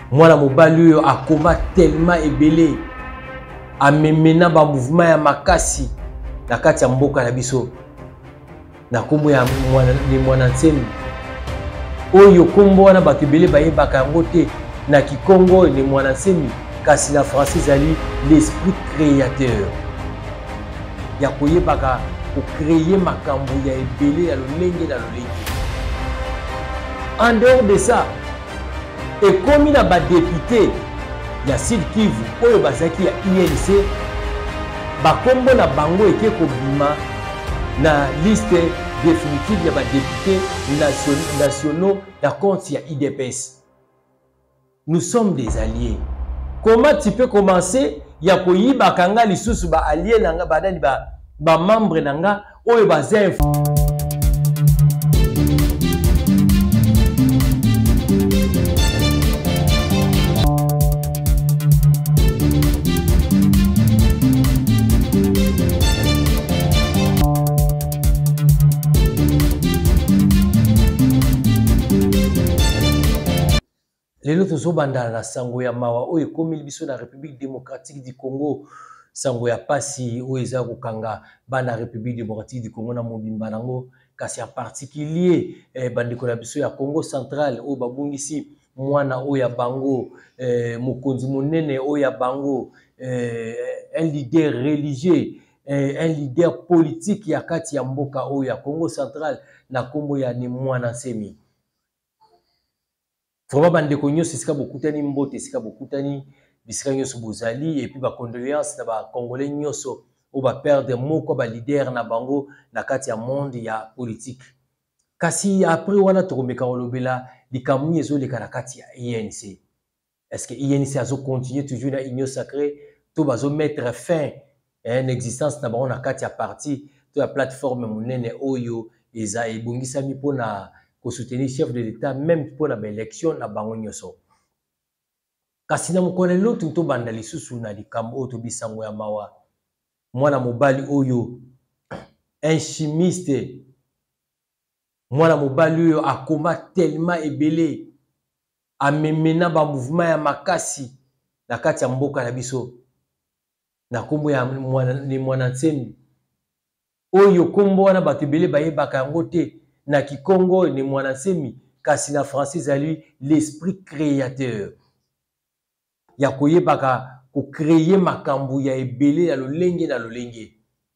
mwana mobali oyo akoma tellement ebele amemena ba mouvement ya makasi na kati ya mboka na biso na kombo ya mwana nsemi oyo kombo wana bato ebele bayebaka yango te na kikongo ni mwana nsemi kasi na français ezali l'esprit créateur ya koyebaka kocréer makambo ya ebele ya lolenge na lolenge. En dehors de ça, ekomi na badepute ya Sud Kivu oyo bazaki ya INC bakombo na bango eke kobima na liste définitive ya badepute nationaux ya compte ya IDPS. Nous sommes des alliés. Comment tu peux commencer ya koyiba kanga lisusu ba alliés nanga badani ba membre nanga oyo baza lelo tozobanda na sango ya mawa oyo ekomi biso na République démocratique du Congo sango ya pasi oyo eza kokanga bana République démocratique du Congo na mobimba nango kasi en particulier bandeko na biso ya Congo central oyo babungisi mwana oyo ya bango mokonzi monene oyo ya bango un leader religieux un leader politique ya kati ya mboka oyo ya Congo central na kombo ya ni mwana nsemi. Vraiment bandeko nyonso esika bokutani mbote esika bokutani bisika nyonso bozali et puis ba condoléances na ba congolais nyonso o ba perdre moko ba leader na bango na kati ya monde ya politique. Kasi après wana tokomeka olobela likamuni ezoleka na kati ya INC. Est-ce que INC azo continuer toujours na union sacrée to bazo mettre fin à une existence na bango na kati ya parti to ya plateforme monene oyo eza ebongisa mi pona pour soutenir chef de l'État même pour l'élection na bango nyoso. Kasi na mokone lotu to banda lisusu na likambo oyo tobisango ya mawa mwana mobali oyo un chimiste mwana mobali oyo akoma tellement ebele amemena ba mouvement ya makasi na kati ya mboka na biso na kombo ya mwana nsemi oyo kombo wana bato ebele bayebaka yango te na kikongo ni mwana nsemi kasi na français ezali l'esprit créateur ya koyebaka kocréer makambo ya ebele ya lolenge na lolenge.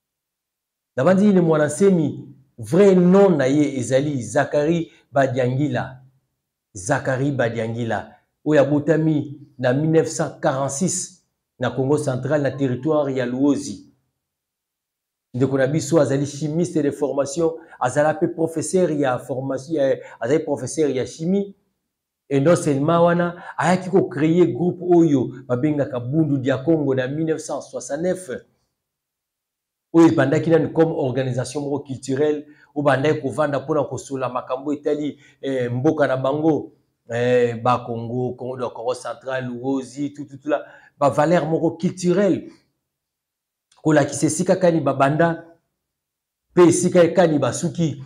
Na bandi ni mwana nsemi vrai nom na ye ezali Zakari Badiangila. Zakari Badiangila oyo abotami na 1946 na Congo central na territoire ya Luozi. Ndeko na biso azali chimiste de formation azala pe professeur ya formation azali professeur ya chimie et non seulement wana ayaki ko créer groupe oyo babengaka Bundu dia Congo na 1969 oyo bandaki nani comme organisation moko culturelle ou bandaki kovanda pona kosola makambo etali mboka na bango ba Congo Congo central Luozi tout là ba valeur moko culturelle kola kisesika kani babanda pe sika kani basuki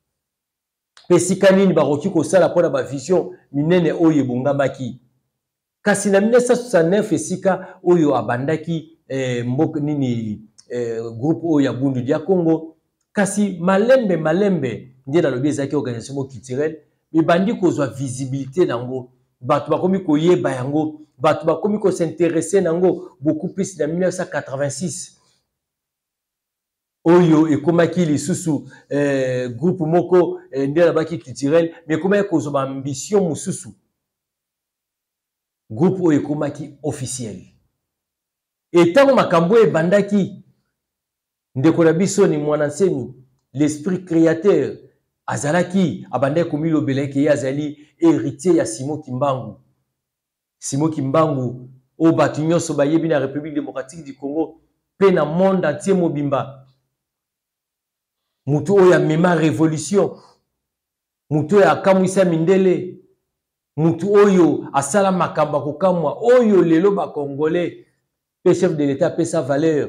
pe sika nini baroki kosala pona ba vision minene oyo bongamaki kasi na 1969 esika oyo abandaki mboka nini groupe oyo ya Bundu dia Congo kasi malembe ndiye na lobi ezaki organisation culturelle bandi kozwa visibilité nango bato bakomi koyeba yango bato bakomi ko s'intéresser nango beaucoup plus na 1986 oyo ekomaki lisusu groupe moko ndiye na baki culturel mais komaki kozwa ambition mususu groupe oyo ekomaki officiel etango makambo ebandaki ndeko na biso ni mwana nsemi l'esprit créateur azalaki abandaki komilobelaki ye azali héritier ya Simon Kimbangu. Simon Kimbangu o bato nyonso bayebi na République démocratique du Congo pe na monde entier mobimba mutu oyo amema révolution mutu oyo akamwisa mindele mutu oyo asala makambo kokamwa oyo lelo ba congolais pe chef de l'État pe sa valeur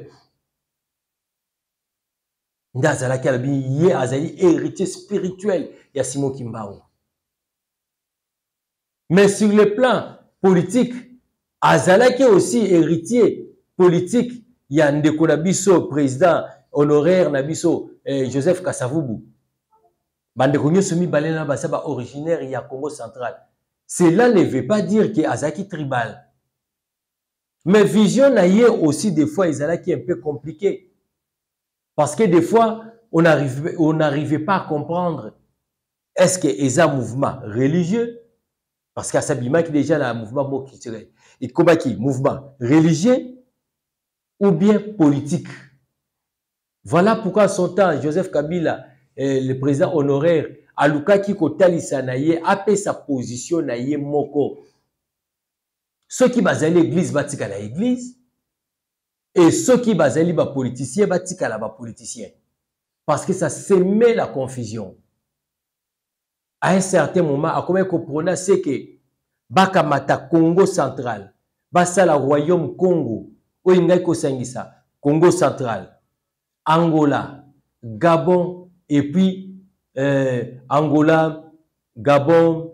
nda azalaki alabi ye azali héritier spirituel ya Simon Kimbangu. Mais sur le plan politique. Azalaki aussi héritier politique. Il y a Ndeko Nabiso, président honoraire Nabiso, Joseph Kasavubu. Bandeko nyoso mibalena basaba originaire il y a Congo central. Cela ne veut pas dire que Azaki tribal. Mais vision naïe aussi des fois Azalaki un peu compliqué. Parce que des fois on n'arrivait pas à comprendre est-ce que c'est un mouvement religieux parce qu'à Sabima qui déjà a un mouvement culturel et Kobaki mouvement religieux ou bien politique. Voilà pourquoi son temps Joseph Kabila le président honoraire alukaki kotalisa naye apé sa position naye moko. Ceux qui bazali l'église batika la église et ceux qui bazali ba politicien batika la ba politicien parce que ça semait la confusion. À un certain moment, à combien qu'on prononce, c'est que Bakamata Congo central, Basala Royaume Congo, Oingaiko Sangisa, Congo central, Angola, Gabon, et puis Angola, Gabon,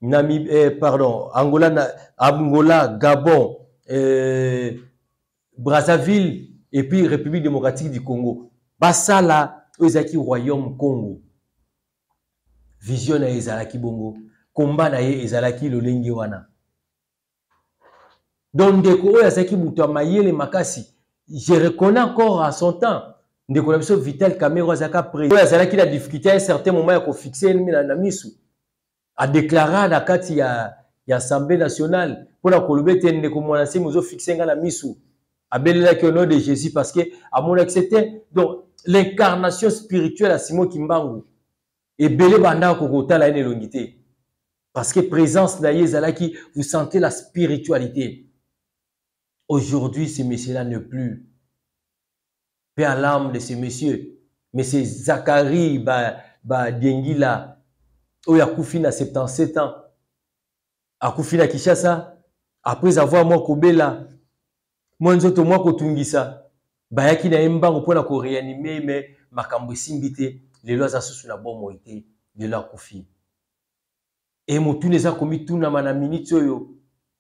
Angola, Gabon, Brazzaville, et puis République démocratique du Congo. Basala, Oizaki Royaume Congo. Vision na ezalaki bongo, combat na ezalaki lolengi wana. Donc ndeko oyo azaki mutu amayele makasi, je reconnais encore à son temps, ndeko na biso Vital Kamerhe azaka président. Oyo azalaki la difficulté à un certain moment ya ko fixer na misu. A déclaré na kati ya Assemblée nationale pour la kolobete ndeko mwanasi muzo fixer nga na misu. Abelelaki au nom de Jésus parce que à mon accepté donc l'incarnation spirituelle à Simon Kimbangu. Et belé banda kokota la elongité. Parce que présence na yezalaki, vous sentez la spiritualité. Aujourd'hui, ce monsieur-là n'est plus. Paix à l'âme de ce monsieur. Mais c'est Zachary Diengila, oya koufi na 77 ans. A koufi na Kishasa, après avoir moi kobela, moi nzoto moi kotungisa, bayaki na mbango pona ko réanimer mais makambo simbité. Les lois associées na bon moïté de la koufi. Et motu neza komi tuna mana minute oyo.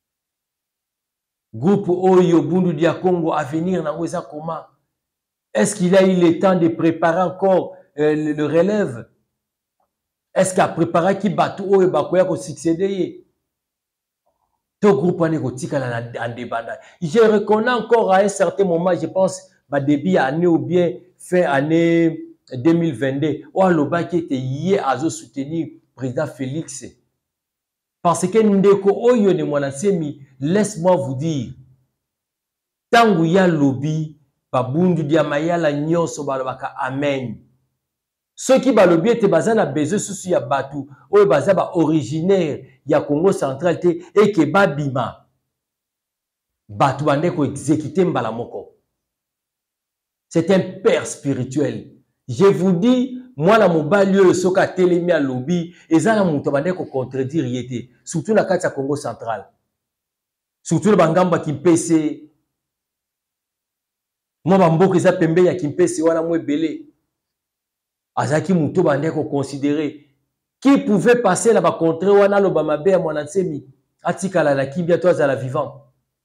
Groupe oyo bundu dia Congo avenir na weza comment? Est-ce qu'il a eu le temps de préparer encore le relève? Est-ce qu'il a préparé qui batu oyo bakoya ko succéder? Tout groupe ane ko tika en débanda. Je reconnais encore à un certain moment, je pense, début année ou bien fin année 2022, Oualoba qui était hier à soutenir le président Félix. Parce que Ndeko Oyo ne Mwanasemi, laisse-moi vous dire, tangu ya lobby, babundu diamaya la nyonso balobaka amen. Ceux qui balobi étaient basés na besoin sous ya batu, oyo basé ba originaire ya Congo central te et que babima. Batu bande ko exécuter mbala moko. C'est un père spirituel. Je vous dis, moi, la mobile, le soka télémi à lobby, et ça, la moutabande ko contredire yété. Surtout la carte Congo central. Surtout le bangamba qui pèse. Moi, bambo que ça pembe ya qui pèse, wana mwe belé. Azaki moutabande ko considérer. Qui pouvait passer là-bas contre wana lo bamabe à mwanansemi. Atika la kimbia toi à la vivant.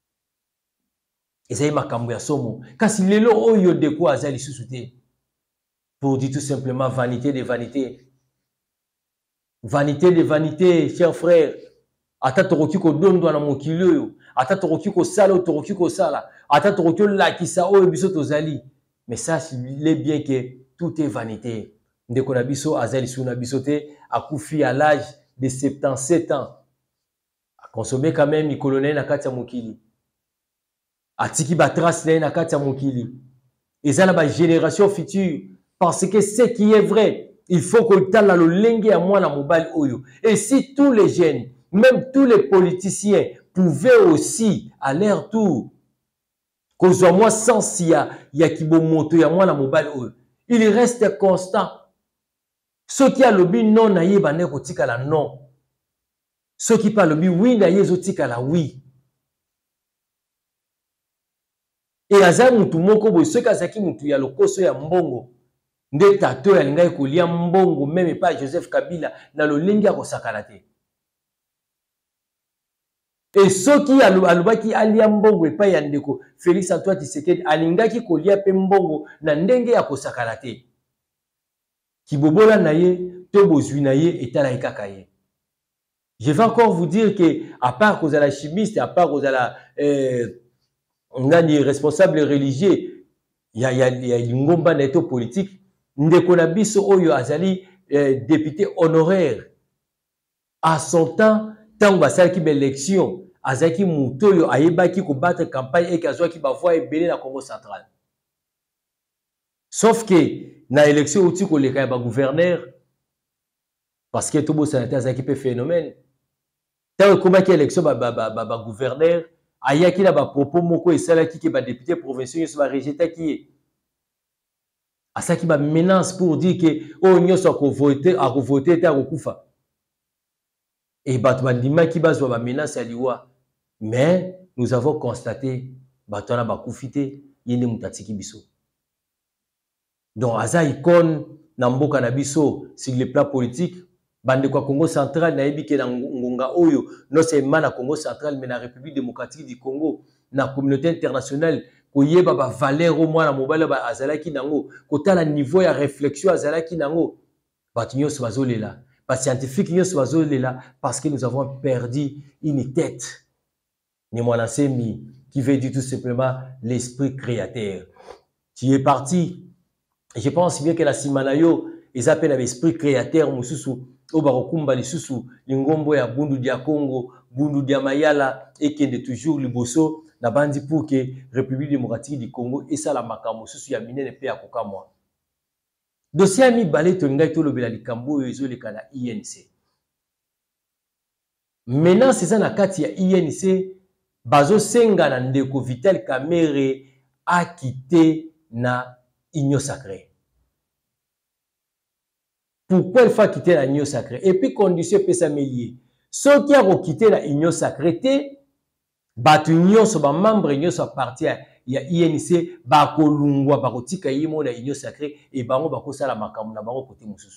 Et ça y makambo ya somo. Kasi lelo oyo de quoi azali sous-souté. Pour dire tout simplement vanité de vanité. Vanité de vanité, chers frères. Ata toroki ko dondo na mokili oyo. Ata toroki ko sala, toroki ko sala. Ata toroki lakisa oyo biso tozali. Mais sachez bien que tout est vanité. Ndeko na biso azali sou na biso te akufi à l'âge de 77 ans. A consommé quand même le colonel na kati ya mokili. Atiki ba trace na kati ya mokili. Ezala ba génération future. Parce que ce qui est vrai, il faut que tu aies le lingue à moi dans mobile oyo. Et si tous les jeunes, même tous les politiciens pouvaient aussi à leur tour, que moi sans y a qui moto ya moi dans mobile oyo, il reste constant. Ceux qui a le but non naïe bane ko tika la non. Ceux qui parlent le but oui naïe zo tika la oui. Et aza mutu moko boy ceux qui azaki mutu ya lokoso ya mbongo. Nde tato ya lingai kolia mbongo même pas Joseph Kabila na lo lingi ya kosakala te. Et ceux qui alobaki alia mbongo epai ya ndeko Félix Antoine Tshisekedi alingaki kolia pe mbongo na ndenge ya kosakana te. Kibobola na ye to bozwi na ye etala kaka ye. Je vais encore vous dire que à part cause à la chimiste, à part cause à la on a des responsables religieux, il y a une ngomba neto politique, ndeko na biso oyo azali député honoraire à son temps tant basalaki l'élection azaki mutoyo ayebaki ko battre campagne et kazwaki ba voix ebele na Congo central. Sauf que na élection outi ko leka ba gouverneur parce que tout beau sanitaire azaki pe phénomène. Tant comment qui élection ba gouverneur ayaki na ba propos moko esalaki ke ba député provinciaux so ba rejeter qui asaki ba menace pour dire que oh nyoso ko voter ta kokufa. Et Batman qui base ba menace à liwa. Mais nous avons constaté Batona bakufité yene mutatiki biso. Donc aza icône na mboka na biso sur le plan politique bande kwa Congo central na yebi ke na ngonga oyo non seulement na Congo central mais na République démocratique du Congo na communauté internationale koyeba ba valeur au moins na mobile ba azalaki nango kotala niveau ya réflexion azalaki nango batunyo sobazolela ba scientifique nyo sobazolela parce que nous avons perdu une tête. Nimwanasemi, qui veut dire tout simplement l'esprit créateur. Tu es parti. Je pense bien que la Simanayo, ils appellent l'esprit créateur, Mususu, Obarokumba, Lisusu, Lingombo ya Bundu dia Congo, Bundu dia Mayala, et qui est toujours le bosso, na bandi pour que République démocratique du Congo, et ça la makamo, Mususu ya mine ne pe ya kokamwa. Dossier ami balé tonga to lobela likambo ezo le kana INC. Maintenant c'est ça na kati ya INC. Bazo senga na ndeko Vital Kamerhe a quitté na Union Sacrée. Pourquoi il faut quitter la Union Sacrée? Et puis condition peut s'améliorer. Ceux qui ont quitté la Union Sacrée, batu nyonso ba membre nyonso parti ya INC ba kolungwa ba kotika yimo na Union Sacrée et bango ba kosala makambo na bango côté mususu.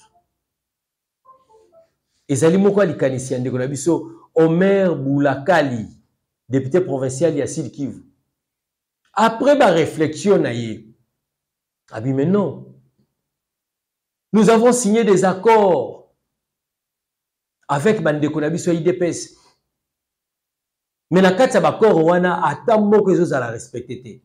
Ezali moko likanisi ya ndeko na biso Omer Boulakali, député provincial de Sud Kivu. Après ma réflexion, mais non. Nous avons signé des accords avec Bandeko Nabiso IDPS. Mais na kati ya bakoro wana ata moko ezo za la respecter.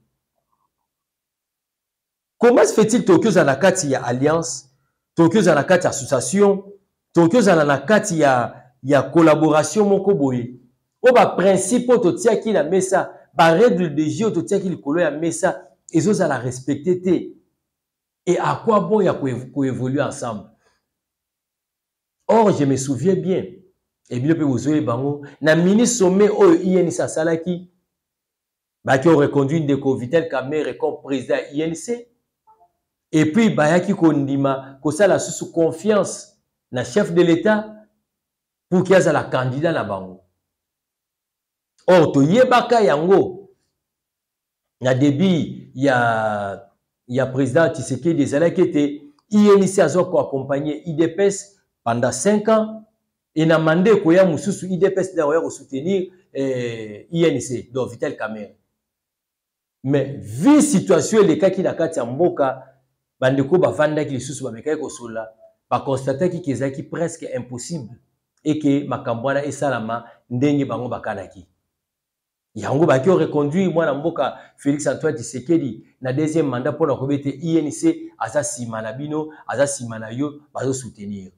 Comment se fait-il Tokyo za na kati ya alliance, Tokyo za na kati ya association, Tokyo za na kati ya collaboration moko boye? Oba principe totiaki na mesa, ba règle de jeu totiaki likolo ya mesa, ezo za la respecter. Et à quoi bon ya ko évoluer ensemble? Or je me souviens bien. Et bien pe ozoe bango na mini sommet o INC salaki ba ki reconduit Ndeko Vital Kamerhe comme président INC. Et puis bayaki ko ndima ko sala sous confiance na chef de l'État pour qu'il y ait la candidat na bango. Or, to yebaka yango, na début, il y a président Tshisekedi Ezalaki était INC a accompagné IDPS pendant 5 ans et n'a mandé koya mususu IDPS d'ailleurs soutenir INC, donc Vital Kamerhe. Mais vu situation les cas qui na kati ya mboka bandeko bavanda ki lisusu bameka ko sola ba constater ki kezaki presque impossible et que makambwana esalama ndenge bango bakanaki. Yango baki reconduit mwana mboka Félix Antoine Tshisekedi na deuxième mandat pour la kobete INC aza sima na bino aza sima na yo bazo soutenir.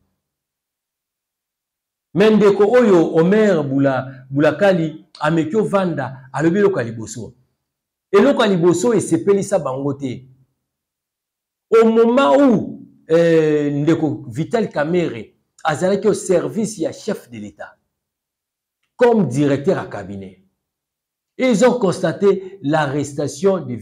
Mendeko oyo Omer Boulakali amekyo vanda alobi loka liboso. Et loka liboso esepelisa bango te. Au moment où Ndeko Vital Kamerhe azalaki au service ya chef de l'État comme directeur à cabinet. Et ils ont constaté l'arrestation du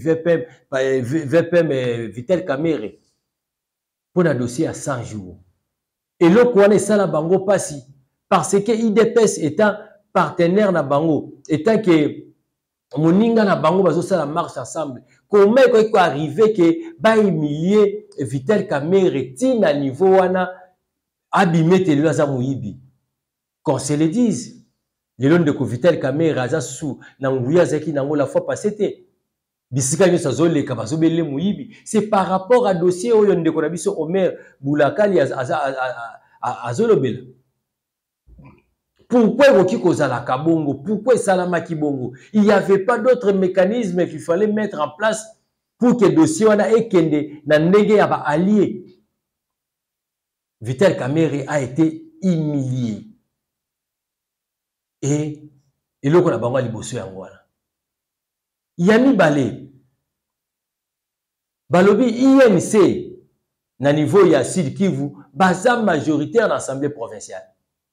VPM Vital Kamerhe pour un dossier à 100 jours. Et là, on est ça la bango passi parce que IDPS étant partenaire na bango, étant que moninga na bango bazo ça la marche ensemble. Comment il peut arriver que ba humilier Vital Kamerhe tina niveau wana abimé télé za muibi. Qu'on se le dise. lelo ndeko Vital Kamerhe aza sous na nguya zaki nango la fois passée te bisika nyo sazoleka bazobele muyibi. C'est par rapport à dossier oyo ndeko na biso Omer Boulakali azolobela. Pourquoi Roki Kozala Kabongo? Pourquoi Salamaki Bongo? Il n'y avait pas d'autres mécanismes qu'il fallait mettre en place pour que le dossier wana ekende na ndenge ya ba allié. Vital Kamerhe a été humilié. Et eloko na bango liboso yango wana. Yami Balé. Balobi INC na niveau ya Sud Kivu baza majoritaire dans l'Assemblée provinciale.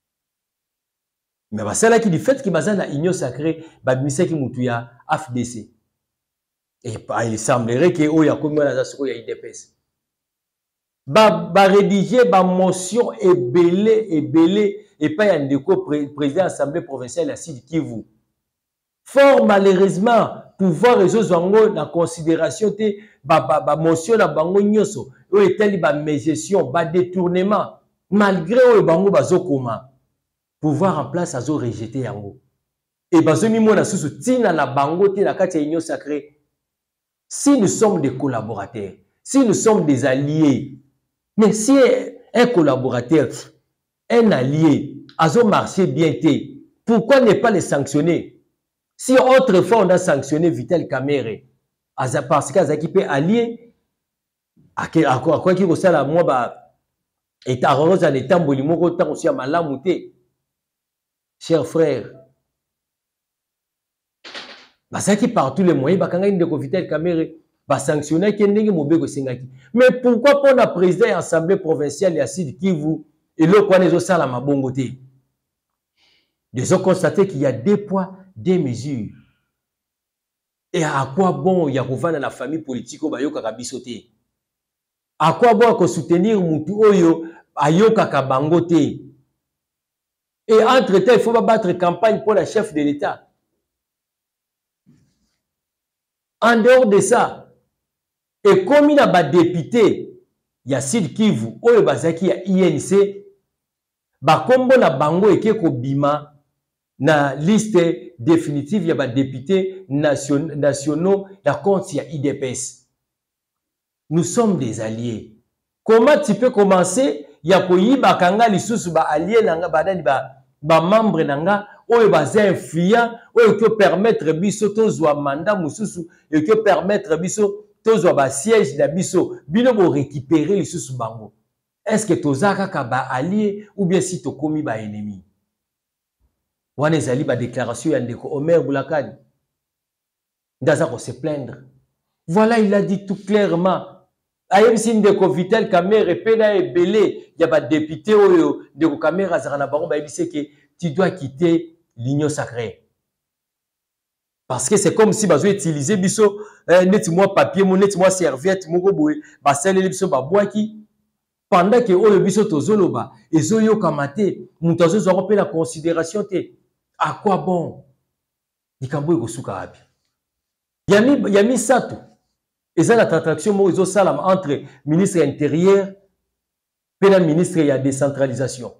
Mais basala qui du fait que baza na union sacrée babimisa ki mutu ya AFDC. Et il semblerait que oya komi na za soko ya IDPS. Ba rédiger ba motion ebele et pas un ndeko président assemblée provinciale à Sud Kivu. Fort malheureusement pouvoir ezozwango na considération te ba motion na bango nyoso o etali ba mégestion ba détournement malgré o bango bazokoma pouvoir en place azo rejeter yango et bazomi mona susu tina na bango te na kati ya union sacrée. Si nous sommes des collaborateurs, si nous sommes des alliés, mais si un collaborateur, un allié azo marché bien te, pourquoi ne pas les sanctionner? Si autrefois on a sanctionné Vital Kamerhe parce qu'il peut allié à quoi qu'il ressemble à moi bah et à rose en état bolimoko tant aussi à malamouté. Chers frères, bah ça qui par tous les moyens bah quand il de Vital Kamerhe bah sanctionner qui ndenge mobeko singaki. Mais pourquoi pour la président de l'Assemblée provinciale ya Sud Kivu et le quoi les osala mabongoté? Ils ont constaté qu'il y a deux poids, deux mesures. Et à quoi bon il y a dans la famille politique au bayo kakabisoté? À quoi bon qu'on soutenir mutu oyo ayo kakabangote? Et entre-temps, il faut pas battre campagne pour la chef de l'État. En dehors de ça, et comme il y a des députés, il y a Sud Kivu, oyo bazaki ya INC, bakombo na bango ekeko bima na liste définitive ya ba députés nationaux ya compte ya IDPS. Nous sommes des alliés. Comment tu peux commencer ya koyiba kanga lisusu ba alliés nanga badani ba membre nanga oyo baza influent oyo que permettre biso tozwa mandat mususu et que permettre biso tozwa ba siège na biso bino bo récupérer lisusu bango. Est-ce que tozaka ka ba alliés ou bien si to komi ba ennemi? Wana ezali ba déclaration ya ndeko Omer Boulakali. Ndaza ko se plaindre. Voilà, il a dit tout clairement. Ayebisi ndeko Vital Kamerhe pena ebele ya ba député oyo ndeko Kamerhe azana bango ba yebisi que tu dois quitter l'union sacrée. Parce que c'est comme si bazo utiliser biso neti moi papier mo neti moi serviette moko boye ba saleli biso ba boaki pendant que oyo biso tozoloba ezoyo kamate mutu azozwa pe la considération te. À quoi bon? Likambo ekosuka wapi? Yami sato. Et ça la transaction entre ministre intérieur et le ministre de la décentralisation.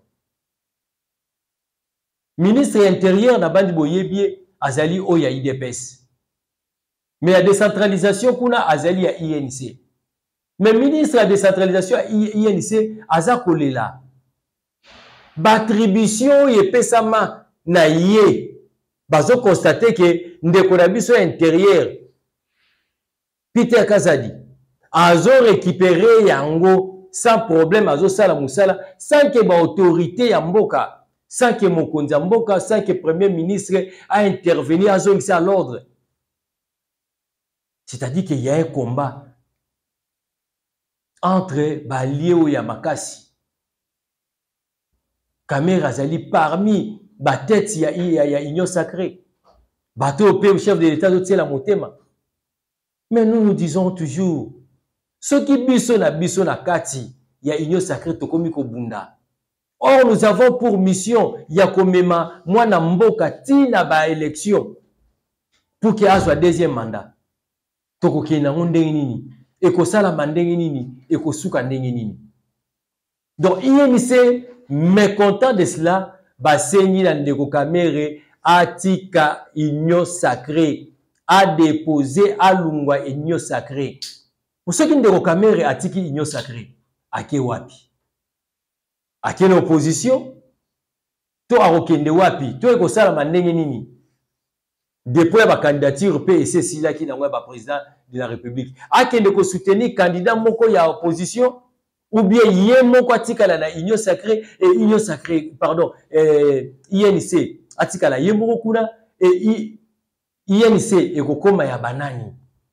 Ministre intérieur n'a pas dit boyebie azali oya IDPS. Mais la décentralisation kuna azali ya INC. Mais ministre de la décentralisation INC azakolela. Battribution yepesama na ye. Bazo constater que ndeko na biso intérieur Peter Kazadi azo récupéré yango sans problème azo sala musala sans que ba autorité ya mboka sans que mokonzi ya mboka sans que premier ministre a intervenu azo ngisa à l'ordre. C'est-à-dire qu'il y a un combat entre Balieo ya Makasi. Kamerhe azali parmi ba tête ya union sacrée. Bato pe chef de l'État de la motema. Mais nous disons toujours, ce qui biso na kati, il y a union sacrée tokomi ko bunda. Or, nous avons pour mission, ya komema, mwana mboka tina ba élection, pour qu'il y ait un deuxième mandat. Toko kena ndenge nini, eko sala mandenge nini, eko suka ndenge nini. Donc, INC, mécontent de cela, ba senyi na ndeko Kamerhe, atika union sacrée, a déposé à lungwa union sacrée. Pour ceux qui ne déroquent Kamere atiki union sacrée, ake wapi? Ake l'opposition? To arokende wapi? To ekosala mandenge nini? Depuis la candidature PSC sila qui n'envoie pas président de la République. Akende ko soutenir candidat moko ya opposition ou bien yé moko atikala na union sacrée et union sacrée pardon INC atikala yé moko kuna et INC ekokoma ya banani.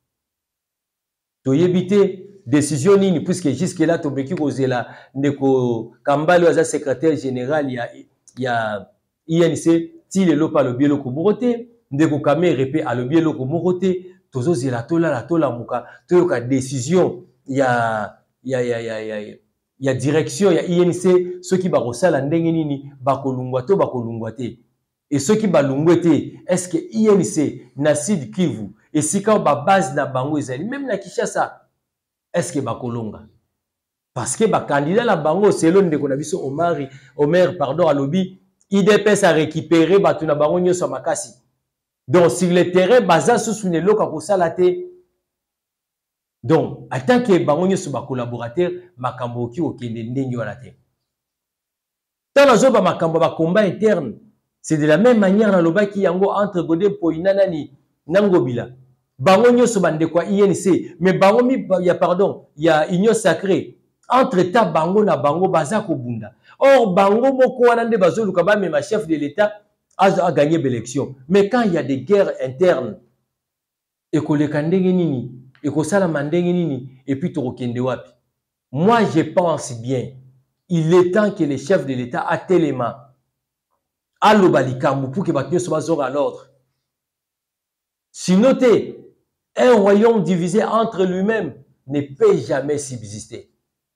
To yebite décision nini puisque jusque là to beki kozela ndeko Kambale wa secrétaire général ya INC ti lelo pa lo bielo ko morote ndeko Kamere pe a lo bielo ko morote tozo zela tola muka toyoka décision ya direction ya INC ceux qui ba kosala ndenge nini bakolungwa to bakolungwa te et ceux qui balungwe te est-ce que INC na Sud Kivu et si ka ba base na bango ezali même na Kinshasa est-ce que bakolonga parce que ba candidat la bango selon ndeko na biso Omer pardon alobi IDPS a récupéré batuna bango nyoso makasi donc sur le terrain baza sous ne loka kosala te. Donc, en tant que bango nyoso ba collaborateur, makambo ki okende ndenge wana te. Tant nazo ba makambo ba combat interne, c'est de la même manière na loba ki yango entre Godé Poina nani Nangobila. Bango nyoso bande kwa INC, mais bango mi ya pardon, ya union sacrée. Entre ta bango na bango baza ko bunda. Or bango moko wana nde bazo luka ba même chef de l'État a gagné l'élection. Mais quand il y a des guerres internes, et que le kandenge nini et que ça la mandenge nini et puis torokende wapi. Moi je pense bien il est temps que les chefs de l'État a tellement à l'obalikambu pour que batio soit à l'ordre. Sinon un royaume divisé entre lui-même ne peut jamais subsister.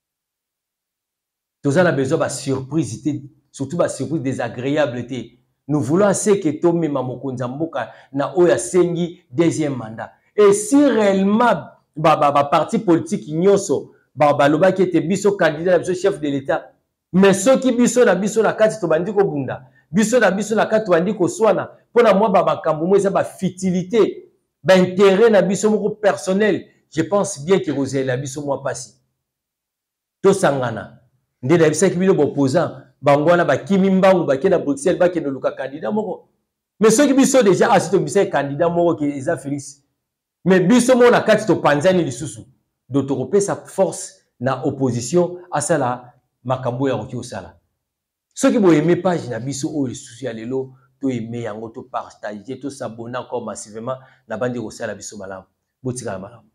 Tout ça a besoin de surprise, surtout de surprise désagréable. Nous voulons assez que Tomé Mamokonza Mboka na oya sengi deuxième mandat. Et si réellement parti politique nyonso baloba qui était biso candidat biso chef de l'État, mais ceux qui biso na kati to bandi ko bunda, biso na kati to bandi ko swana, pona moi makambo mo eza ba futilité, ba intérêt na biso moko personnel, je pense bien que rozela biso moi passi. To sangana nde na bisa ki bino opposant bangwana ba kimi mbangu ba kena Bruxelles ba kena luka candidat moko. Mais ceux qui biso déjà asito bisa candidat moko qui eza Félix. Mais biso mo na kati to panzani lisusu. D'autorope sa force na opposition à ça la makambo ya roki osala. Ceux qui bo aimer page na biso o lisusu ya lelo to aimer yango to partager to s'abonner encore massivement na bandi osala biso malamu. Botika malamu.